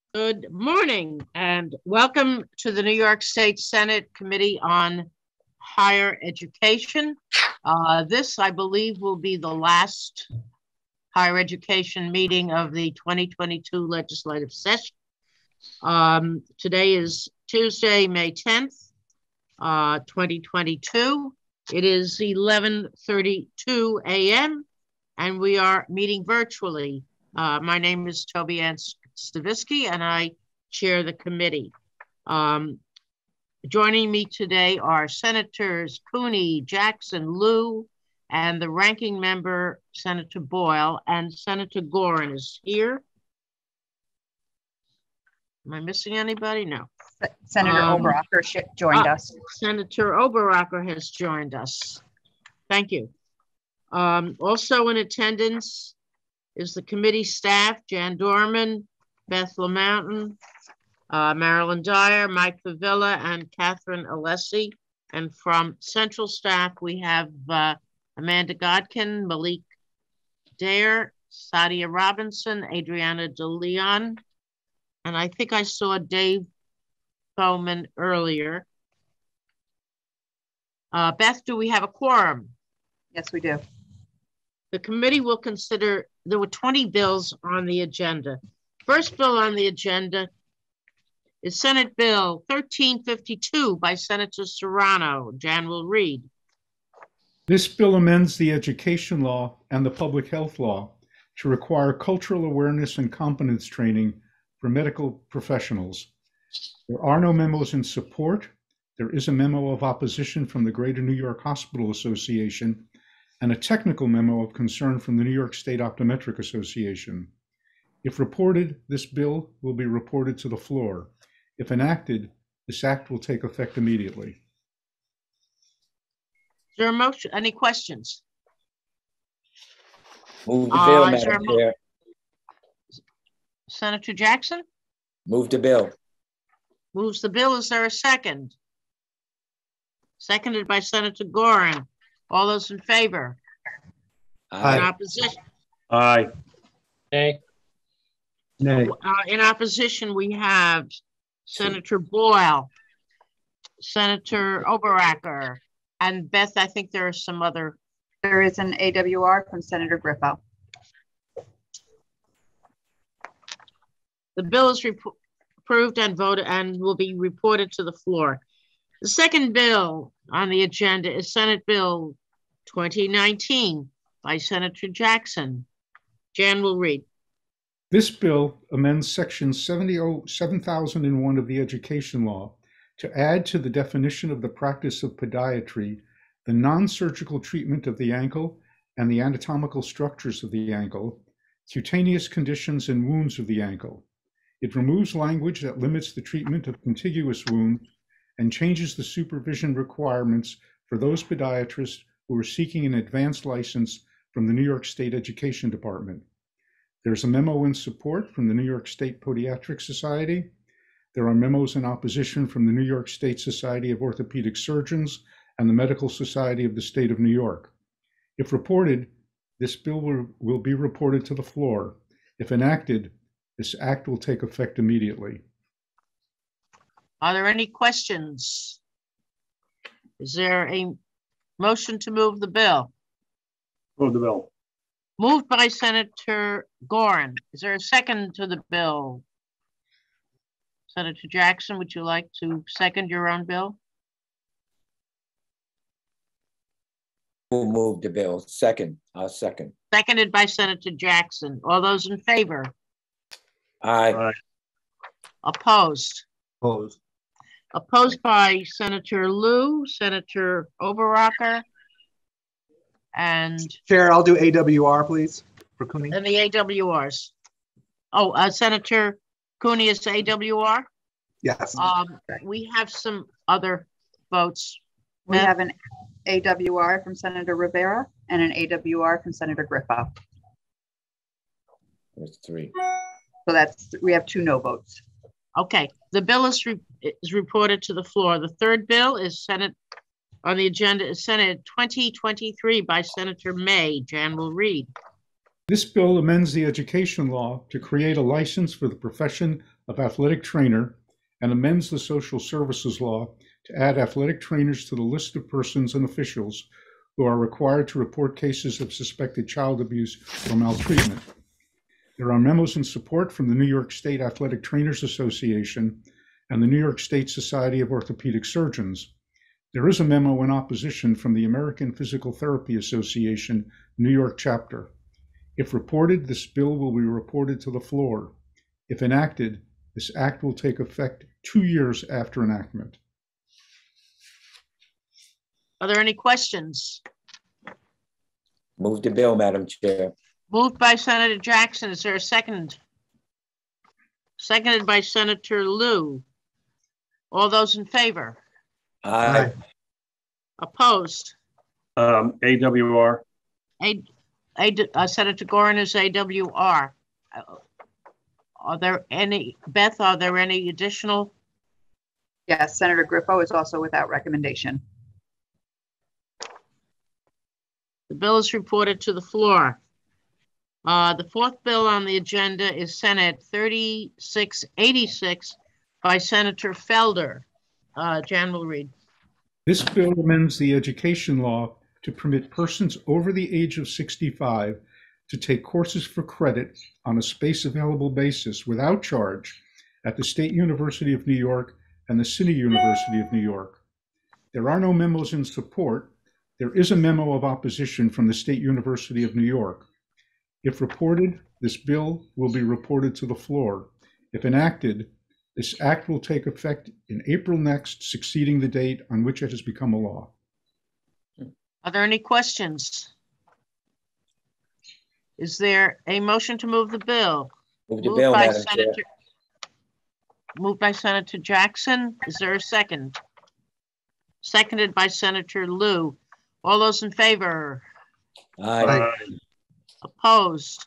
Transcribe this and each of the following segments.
Good morning and welcome to the New York State Senate Committee on Higher Education. This, I believe, will be the last higher education meeting of the 2022 legislative session. Today is Tuesday, May 10th, 2022. It is 11:32 a.m. and we are meeting virtually. My name is Toby Ann Stavisky, and I chair the committee. Joining me today are Senators Cooney, Jackson, Liu, and the ranking member, Senator Boyle, and Senator Gorin is here. Am I missing anybody? No. Senator Oberacker joined us. Senator Oberacker has joined us. Thank you. Also in attendance is the committee staff, Jan Dorman, Beth LaMountain, Marilyn Dyer, Mike Favilla, and Catherine Alessi. And from central staff, we have Amanda Godkin, Malik Dare, Sadia Robinson, Adriana DeLeon, and I think I saw Dave Bowman earlier. Beth, do we have a quorum? Yes, we do. The committee will consider, there were 20 bills on the agenda. First bill on the agenda is Senate Bill 1352 by Senator Serrano. Jan will read. This bill amends the education law and the public health law to require cultural awareness and competence training for medical professionals. There are no memos in support. There is a memo of opposition from the Greater New York Hospital Association and a technical memo of concern from the New York State Optometric Association. If reported, this bill will be reported to the floor. If enacted, this act will take effect immediately. Is there a motion? Any questions? Move the bill, Madam Chair. Senator Jackson? Move the bill. Moves the bill. Is there a second? Seconded by Senator Gorin. All those in favor? Aye. In opposition? Aye. Nay. Nay. In opposition, we have Senator Boyle, Senator Oberacker, and Beth, I think there are some other. There is an AWR from Senator Griffo. The bill is approved and voted and will be reported to the floor. The second bill on the agenda is Senate Bill 2019 by Senator Jackson. Jan will read. This bill amends Section 7001 of the Education Law to add to the definition of the practice of podiatry the non-surgical treatment of the ankle and the anatomical structures of the ankle, cutaneous conditions and wounds of the ankle. It removes language that limits the treatment of contiguous wounds and changes the supervision requirements for those podiatrists who are seeking an advanced license from the New York State Education Department. There's a memo in support from the New York State Podiatric Society. There are memos in opposition from the New York State Society of Orthopedic Surgeons and the Medical Society of the State of New York. If reported, this bill will be reported to the floor. If enacted, this act will take effect immediately. Are there any questions? Is there a motion to move the bill? Move the bill. Moved by Senator Gorin. Is there a second to the bill? Senator Jackson, would you like to second your own bill? Who moved the bill? Second. I'll second. Seconded by Senator Jackson. All those in favor? Aye. Aye. Opposed? Opposed. Opposed by Senator Liu, Senator Oberacker, and Chair, I'll do AWR, please, for Cooney. the AWRs. Oh, Senator Cooney is AWR? Yes. We have some other votes. We have an AWR from Senator Rivera and an AWR from Senator Griffo. There's three. So we have 2 no votes. Okay, the bill is reported to the floor. The third bill is on the agenda is Senate 2023 by Senator May. Jan will read. This bill amends the education law to create a license for the profession of athletic trainer and amends the social services law to add athletic trainers to the list of persons and officials who are required to report cases of suspected child abuse or maltreatment. There are memos in support from the New York State Athletic Trainers Association and the New York State Society of Orthopedic Surgeons. There is a memo in opposition from the American Physical Therapy Association, New York chapter. If reported, this bill will be reported to the floor. If enacted, this act will take effect 2 years after enactment. Are there any questions? Move the bill, Madam Chair. Moved by Senator Jackson. Is there a second? Seconded by Senator Liu. All those in favor? Aye. Opposed? AWR. Senator Gorin is AWR. Are there any, Beth, are there any additional? Yes, Senator Griffo is also without recommendation. The bill is reported to the floor. The fourth bill on the agenda is Senate 3686 by Senator Felder. Jan will read. This bill amends the education law to permit persons over the age of 65 to take courses for credit on a space available basis without charge at the State University of New York and the City University of New York. There are no memos in support. There is a memo of opposition from the State University of New York. If reported, this bill will be reported to the floor. If enacted, this act will take effect in April next, succeeding the date on which it has become a law. Are there any questions? Is there a motion to move the bill? Move the bill, Madam Chair. Moved by Senator Jackson. Is there a second? Seconded by Senator Liu. All those in favor? Aye. Opposed?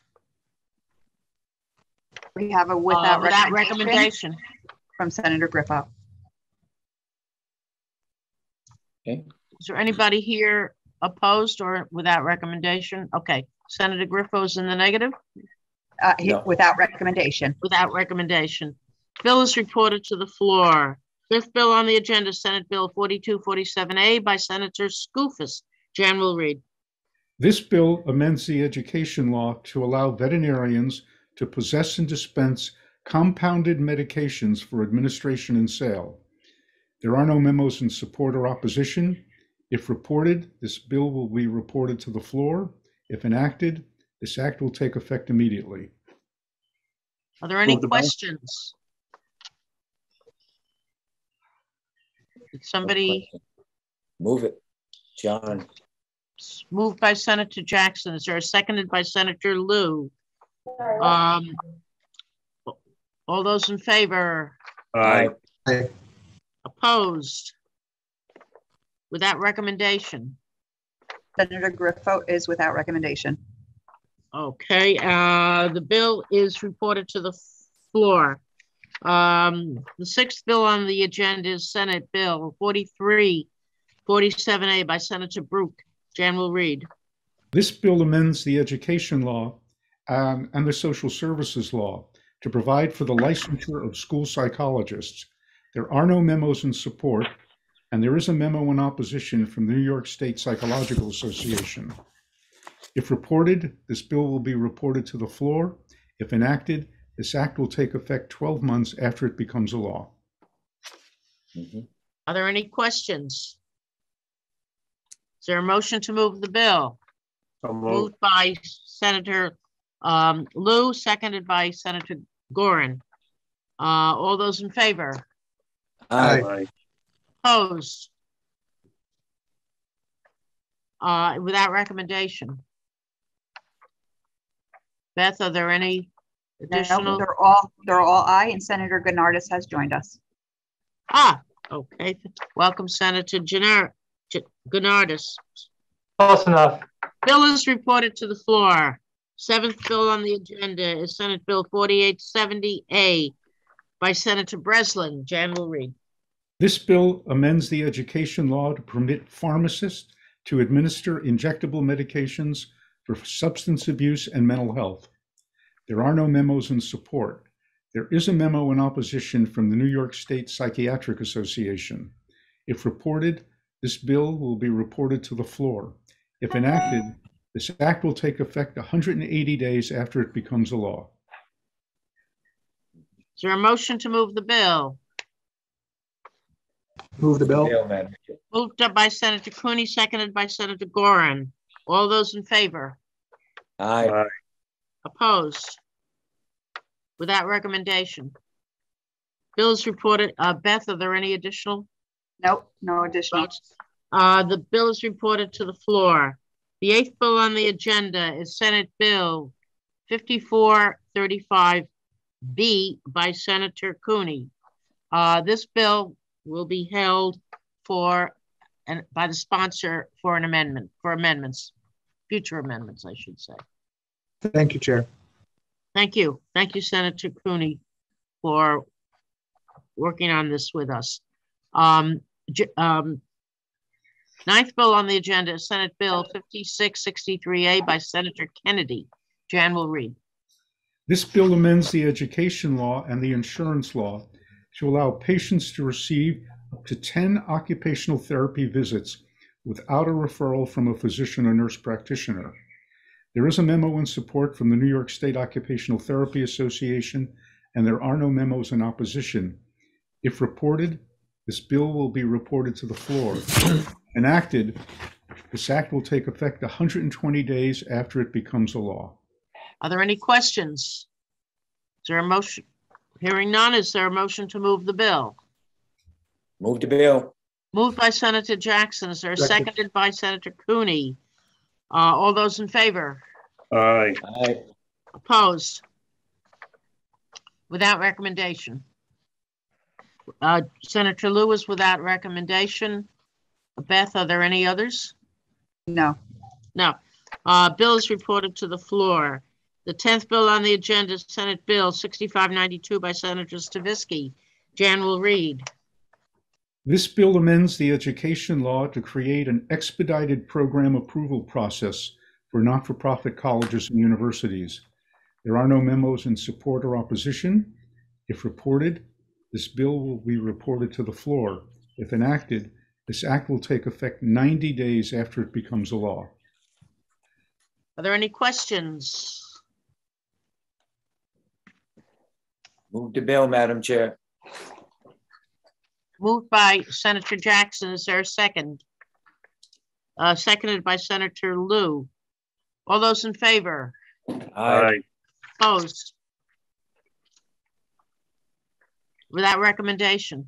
We have a without recommendation from Senator Griffo. Okay. Is there anybody here opposed or without recommendation? Okay. Senator Griffo is in the negative? No. Without recommendation. Without recommendation. Bill is reported to the floor. Fifth bill on the agenda, Senate Bill 4247A by Senator Skoufis. Jan will read. This bill amends the education law to allow veterinarians to possess and dispense compounded medications for administration and sale. There are no memos in support or opposition. If reported, this bill will be reported to the floor. If enacted, this act will take effect immediately. Are there any questions? Did somebody move it? John. Moved by Senator Jackson. Is there a seconded by Senator Liu? All those in favor? Aye. Aye. Opposed? Without recommendation? Senator Griffo is without recommendation. Okay, the bill is reported to the floor. The sixth bill on the agenda is Senate Bill 4347A by Senator Brooke. Jan will read. This bill amends the education law and the social services law to provide for the licensure of school psychologists. There are no memos in support, and there is a memo in opposition from the New York State Psychological Association. If reported, this bill will be reported to the floor. If enacted, this act will take effect 12 months after it becomes a law. Are there any questions? Is there a motion to move the bill? Moved by Senator Liu, seconded by Senator Gorin. All those in favor? Aye. Opposed? Without recommendation. Beth, are there any additional? No, they're all aye, and Senator Gennardis has joined us. Okay. Welcome, Senator Gennardis. Close enough. Bill is reported to the floor. Seventh bill on the agenda is Senate Bill 4870A by Senator Breslin. Jan will read. This bill amends the education law to permit pharmacists to administer injectable medications for substance abuse and mental health. There are no memos in support. There is a memo in opposition from the New York State Psychiatric Association. If reported, this bill will be reported to the floor. If enacted, this act will take effect 180 days after it becomes a law. Is there a motion to move the bill? Move the bill. Bill, Madam Chair. Moved up by Senator Cooney, seconded by Senator Gorin. All those in favor? Aye. Aye. Opposed? Without recommendation. Bill is reported. Beth, are there any additional Nope, no additional. votes? The bill is reported to the floor. The eighth bill on the agenda is Senate Bill 5435B by Senator Cooney. This bill will be held by the sponsor for an amendment, for amendments, future amendments, I should say. Thank you, Chair. Thank you. Thank you, Senator Cooney, for working on this with us. Ninth bill on the agenda is Senate Bill 5663A by Senator Kennedy. Jan will read. This bill amends the education law and the insurance law to allow patients to receive up to 10 occupational therapy visits without a referral from a physician or nurse practitioner. There is a memo in support from the New York State Occupational Therapy Association, and there are no memos in opposition. If reported, this bill will be reported to the floor. Enacted, this act will take effect 120 days after it becomes a law. Are there any questions? Is there a motion? Hearing none, is there a motion to move the bill? Move the bill. Moved by Senator Jackson. Is there a Second. seconded by Senator Cooney? All those in favor? Aye. Aye. Opposed? Without recommendation. Senator Lewis without recommendation. Beth, are there any others? No. No. Bill is reported to the floor. The 10th bill on the agenda is Senate Bill 6592 by Senator Stavisky. Jan will read. This bill amends the education law to create an expedited program approval process for not-for-profit colleges and universities. There are no memos in support or opposition. If reported, this bill will be reported to the floor. If enacted, this act will take effect 90 days after it becomes a law. Are there any questions? Move the bill, Madam Chair. Moved by Senator Jackson. Is there a second? Seconded by Senator Liu. All those in favor? Aye. Opposed? Without recommendation.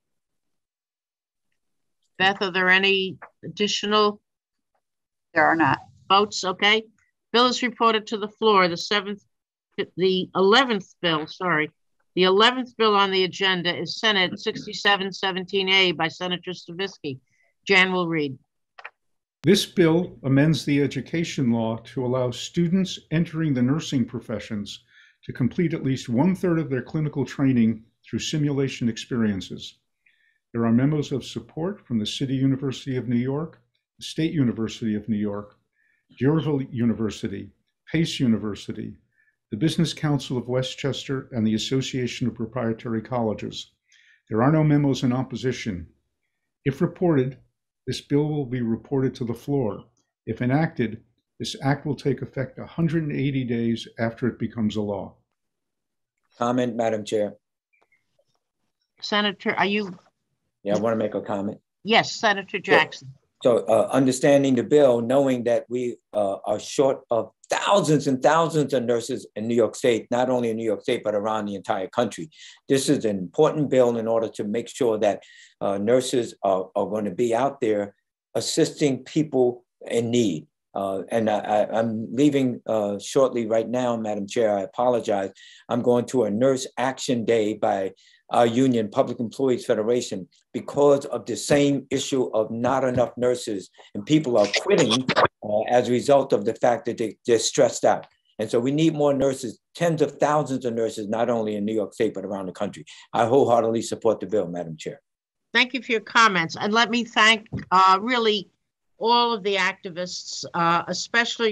Beth, are there any additional There are not. votes? Okay. Bill is reported to the floor. The 11th bill, sorry. The 11th bill on the agenda is Senate 6717A by Senator Stavisky. Jan will read. This bill amends the education law to allow students entering the nursing professions to complete at least 1/3 of their clinical training through simulation experiences. There are memos of support from the City University of New York, the State University of New York, D'Urville University, Pace University, the Business Council of Westchester, and the Association of Proprietary Colleges. There are no memos in opposition. If reported, this bill will be reported to the floor. If enacted, this act will take effect 180 days after it becomes a law. Comment, Madam Chair. Senator, are you? Yeah, I want to make a comment. Yes, Senator Jackson. So understanding the bill, knowing that we are short of thousands and thousands of nurses in New York State, not only in New York State, but around the entire country. This is an important bill in order to make sure that nurses are going to be out there assisting people in need. And I'm leaving shortly right now, Madam Chair, I apologize. I'm going to a Nurse Action Day by our union, Public Employees Federation, because of the same issue of not enough nurses, and people are quitting as a result of the fact that they're stressed out. And so we need more nurses, tens of thousands of nurses, not only in New York State, but around the country. I wholeheartedly support the bill, Madam Chair. Thank you for your comments. And let me thank really all of the activists, especially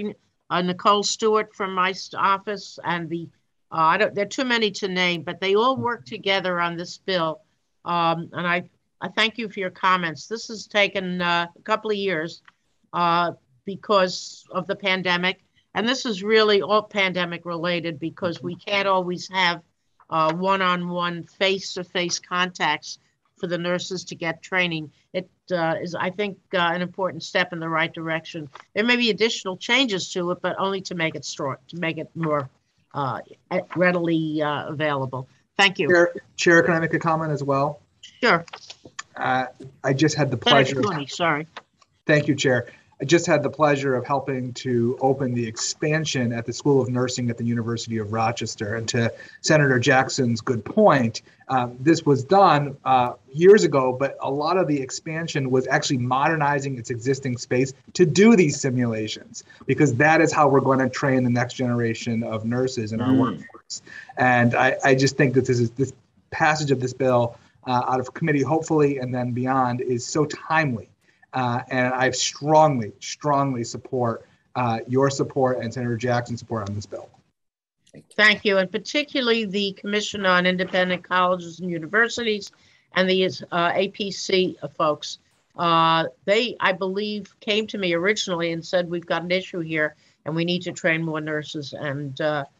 Nicole Stewart from my office, and there are too many to name, but they all work together on this bill. And I thank you for your comments. This has taken a couple of years because of the pandemic. And this is really all pandemic related because we can't always have one-on-one face-to-face contacts for the nurses to get training. It is, I think, an important step in the right direction. There may be additional changes to it, but only to make it more readily available. Thank you. Chair, can I make a comment as well? Sure. I just had the pleasure. Sorry. Thank you, Chair. I just had the pleasure of helping to open the expansion at the School of Nursing at the University of Rochester. And to Senator Jackson's good point, this was done years ago, but a lot of the expansion was actually modernizing its existing space to do these simulations, because that is how we're going to train the next generation of nurses in our workforce. And I just think that this passage of this bill out of committee, hopefully, and then beyond, is so timely. And I strongly support your support and Senator Jackson's support on this bill. Thank you, and particularly the Commission on Independent Colleges and Universities and the APC folks. They, I believe, came to me originally and said, we've got an issue here and we need to train more nurses. And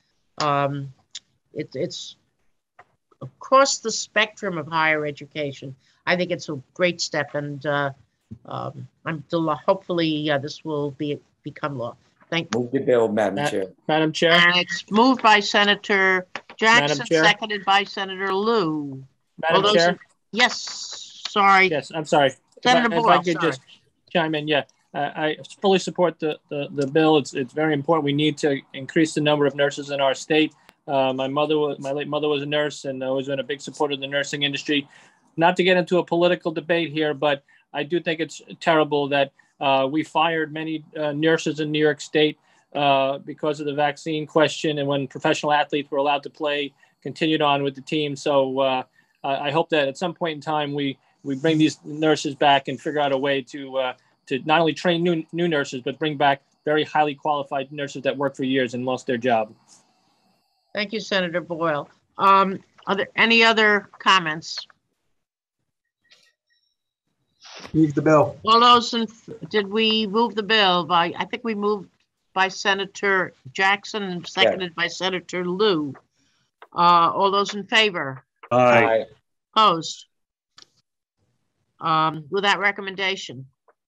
it's across the spectrum of higher education. I think it's a great step, and hopefully this will become law. Move the bill, Madam Chair. Madam Chair. And it's moved by Senator Jackson, Madam Chair. seconded by Senator Liu. Madam Chair. Yes, sorry. Yes, I'm sorry. Senator if I could just chime in, yeah. I fully support the bill. It's very important. We need to increase the number of nurses in our state. My late mother was a nurse, and always been a big supporter of the nursing industry. Not to get into a political debate here, but I do think it's terrible that we fired many nurses in New York State because of the vaccine question, and when professional athletes were allowed to play, continued on with the team. So I hope that at some point in time we bring these nurses back and figure out a way to not only train new nurses, but bring back very highly qualified nurses that worked for years and lost their job. Thank you, Senator Boyle. Are there any other comments? Move the bill. All those did we move the bill by? I think we moved by Senator Jackson, seconded by Senator Liu. All those in favor? Aye. Opposed? With that recommendation.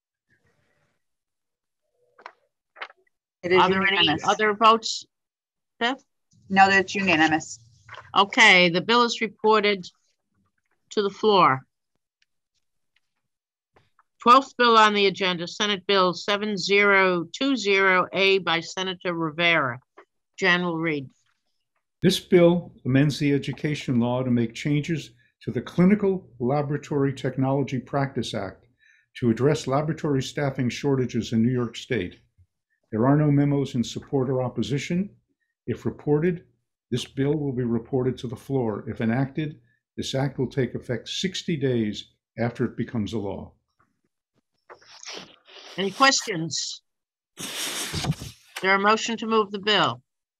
It is Are there any unanimous. other votes, Beth? No, that's unanimous. Okay, the bill is reported to the floor. 12th bill on the agenda, Senate Bill 7020A by Senator Rivera. Jan will read. This bill amends the education law to make changes to the Clinical Laboratory Technology Practice Act to address laboratory staffing shortages in New York State. There are no memos in support or opposition. If reported, this bill will be reported to the floor. If enacted, this act will take effect 60 days after it becomes a law. Any questions? Is there a motion to move the bill?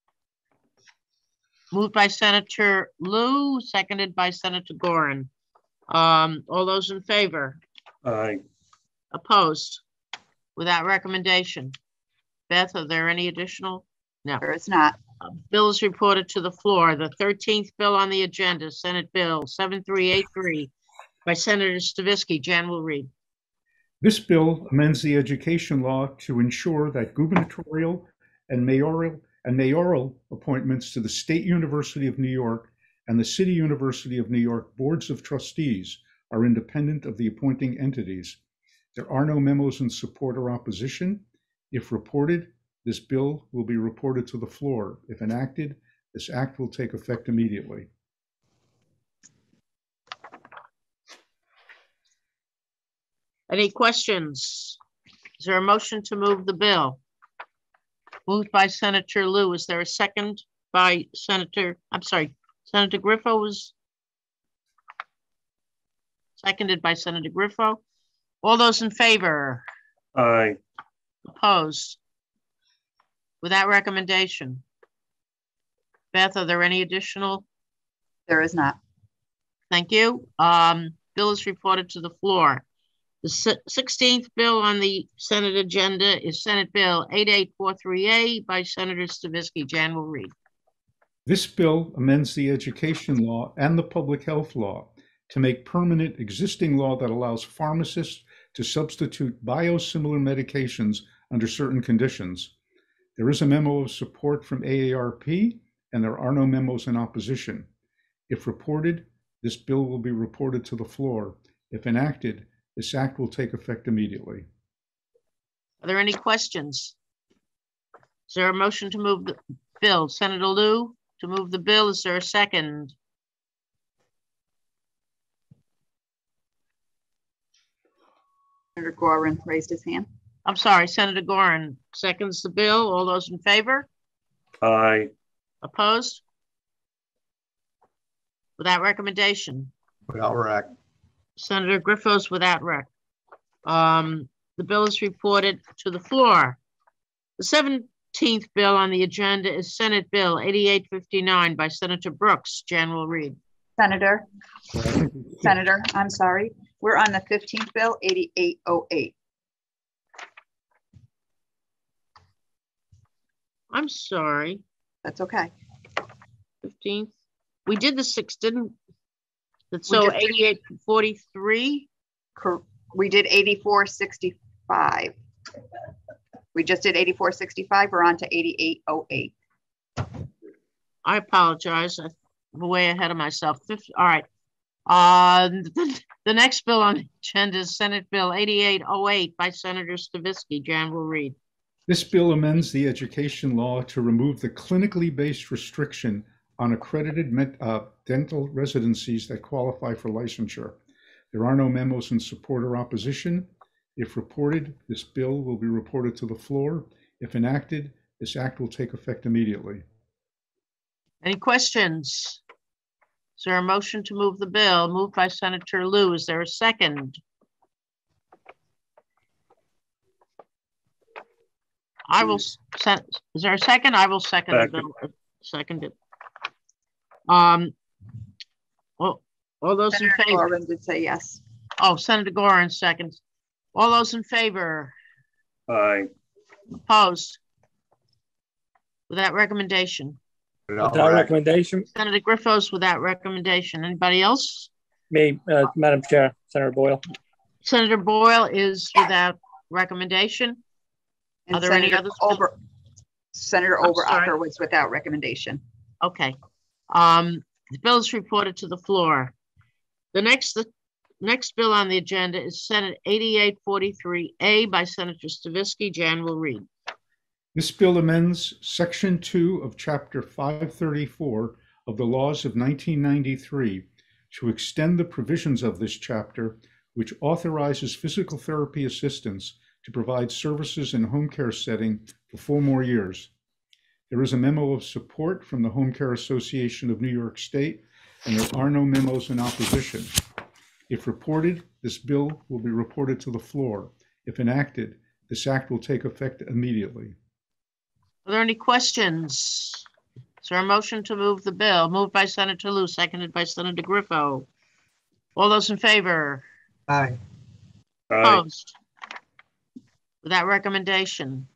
Moved by Senator Liu, seconded by Senator Gorin. All those in favor? Aye. Opposed? With that recommendation. Beth, are there any additional? No. There is not. Bill is reported to the floor. The 13th bill on the agenda, Senate Bill 7383 by Senator Stavisky. Jan will read. This bill amends the education law to ensure that gubernatorial and mayoral appointments to the State University of New York and the City University of New York boards of trustees are independent of the appointing entities. There are no memos in support or opposition. If reported, this bill will be reported to the floor. If enacted, this act will take effect immediately. Any questions? Is there a motion to move the bill? Moved by Senator Liu. Is there a second by Senator Griffo was seconded by Senator Griffo. All those in favor? Aye. Opposed? with that recommendation. Beth, are there any additional? There is not. Thank you. Bill is reported to the floor. The 16th bill on the Senate agenda is Senate Bill 8843A by Senator Stavisky. Jan will read. This bill amends the education law and the public health law to make permanent existing law that allows pharmacists to substitute biosimilar medications under certain conditions. There is a memo of support from AARP, and there are no memos in opposition. If reported, this bill will be reported to the floor. If enacted, this act will take effect immediately. Are there any questions? Is there a motion to move the bill? Senator Liu, to move the bill. Is there a second? Senator Gorin raised his hand. I'm sorry, Senator Gorin seconds the bill. All those in favor? Aye. Opposed? Without recommendation. Without rec. Senator Griffos without rec. The bill is reported to the floor. The 17th bill on the agenda is Senate Bill 8859 by Senator Brooks. Jan will read. Senator, I'm sorry. We're on the 15th bill, 8808. I'm sorry. That's okay. 15th. We did the 6th, didn't? So 8843? We did 8465. We just did 8465. We're on to 8808. I apologize. I'm way ahead of myself. All right. The next bill on the agenda is Senate Bill 8808 by Senator Stavisky. Jan will read. This bill amends the education law to remove the clinically based restriction on accredited dental residencies that qualify for licensure. There are no memos in support or opposition. If reported, this bill will be reported to the floor. If enacted, this act will take effect immediately. Any questions? Is there a motion to move the bill? Moved by Senator Liu. Is there a second? Is there a second? I will second the bill. Second it. All those Senator in favor? Gorin did say yes. Oh, Senator Gorin seconds. All those in favor? Aye. Opposed? Without recommendation. Without recommendation. Senator Griffos without recommendation. Anybody else? Me, Madam Chair, Senator Boyle. Senator Boyle is without recommendation. And Are there any others? Senator Oberacker was without recommendation. Okay. The bill is reported to the floor. The next bill on the agenda is Senate 8843A by Senator Stavisky. Jan will read. This bill amends Section 2 of Chapter 534 of the laws of 1993 to extend the provisions of this chapter, which authorizes physical therapy assistants to provide services in home care setting for 4 more years. There is a memo of support from the Home Care Association of New York State, and there are no memos in opposition. If reported, this bill will be reported to the floor. If enacted, this act will take effect immediately. Are there any questions? Is there a motion to move the bill? Moved by Senator Liu, seconded by Senator Griffo. All those in favor? Aye. Opposed? Without recommendation.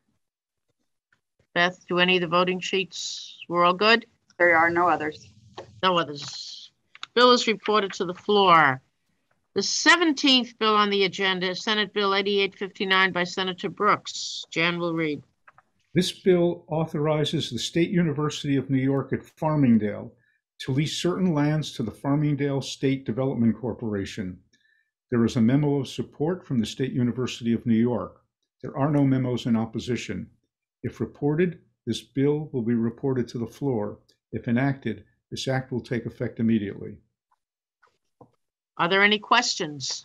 Beth, do any of the voting sheets? We're all good? There are no others. No others. Bill is reported to the floor. The 17th bill on the agenda is Senate Bill 8859 by Senator Brooks. Jan will read. This bill authorizes the State University of New York at Farmingdale to lease certain lands to the Farmingdale State Development Corporation. There is a memo of support from the State University of New York. There are no memos in opposition. If reported, this bill will be reported to the floor. If enacted, this act will take effect immediately. Are there any questions?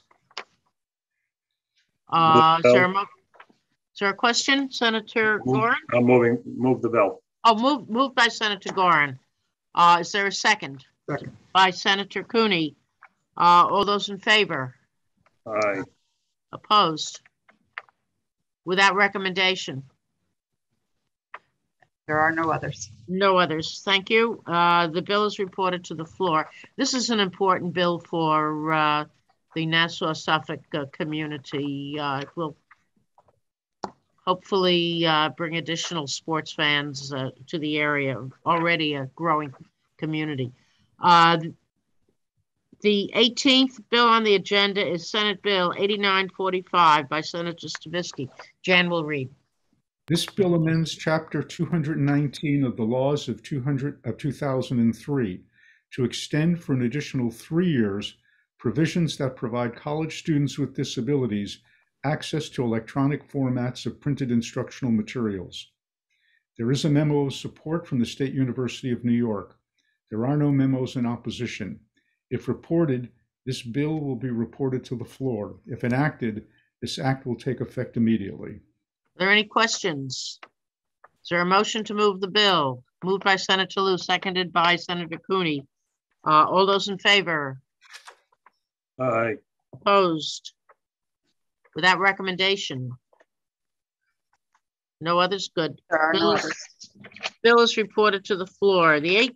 Is there a question, Senator Gorin? I'm move the bill. Oh, moved by Senator Gorin. Is there a second? Second. By Senator Cooney. All those in favor? Aye. Opposed? Without recommendation. There are no others. No others. Thank you. The bill is reported to the floor. This is an important bill for the Nassau-Suffolk community. It will hopefully bring additional sports fans to the area, already a growing community. The 18th bill on the agenda is Senate Bill 8945 by Senator Stavisky. Jan will read. This bill amends Chapter 219 of the laws of 2003 to extend for an additional 3 years provisions that provide college students with disabilities access to electronic formats of printed instructional materials. There is a memo of support from the State University of New York. There are no memos in opposition. If reported, this bill will be reported to the floor. If enacted, this act will take effect immediately. Are there any questions? Is there a motion to move the bill? Moved by Senator Lou, seconded by Senator Cooney. All those in favor? Aye. Opposed? With that recommendation? No others? Good. There are no others. Bill is reported to the floor. The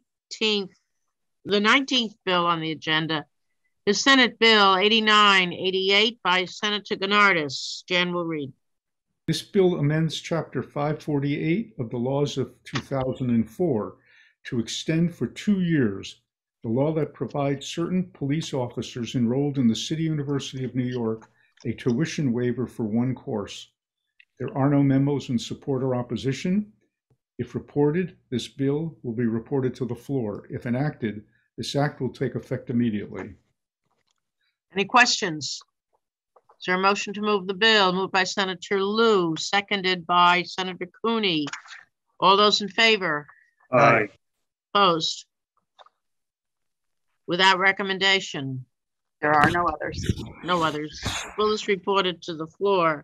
19th bill on the agenda is Senate Bill 8988 by Senator Gennardis. Jan will read. This bill amends Chapter 548 of the laws of 2004 to extend for 2 years the law that provides certain police officers enrolled in the City University of New York a tuition waiver for 1 course. There are no memos in support or opposition. If reported, this bill will be reported to the floor. If enacted, this act will take effect immediately. Any questions? Is there a motion to move the bill? Moved by Senator Lou, seconded by Senator Cooney. All those in favor? Aye. Opposed? Without recommendation? There are no others. No others. Bill is reported to the floor.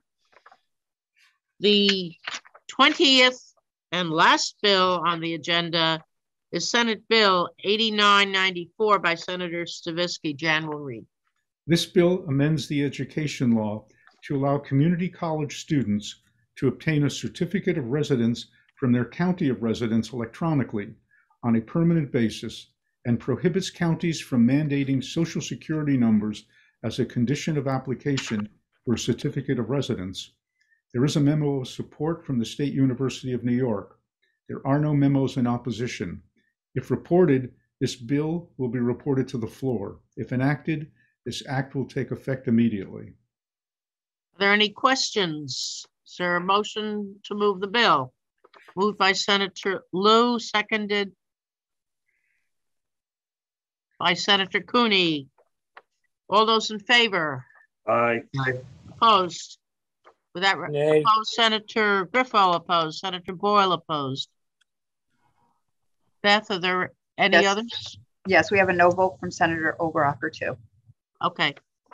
The 20th and last bill on the agenda is Senate Bill 8994 by Senator Stavisky. Jan will read. This bill amends the education law to allow community college students to obtain a certificate of residence from their county of residence electronically on a permanent basis and prohibits counties from mandating Social Security numbers as a condition of application for a certificate of residence. There is a memo of support from the State University of New York. There are no memos in opposition. If reported, this bill will be reported to the floor. If enacted, this act will take effect immediately. Are there any questions? Is there a motion to move the bill? Moved by Senator Lou, seconded by Senator Cooney. All those in favor? Aye. Opposed? With that, Nay. opposed, Senator Griffo opposed, Senator Boyle opposed. Beth, are there any Yes. others? Yes, we have a no vote from Senator Oberacher too. Okay.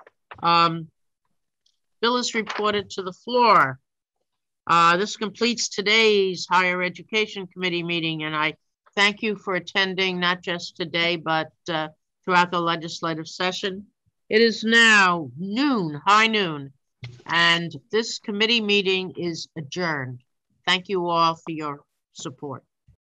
Bill is reported to the floor. This completes today's Higher Education Committee meeting, and I thank you for attending, not just today, but throughout the legislative session. It is now noon, high noon, and this committee meeting is adjourned. Thank you all for your support.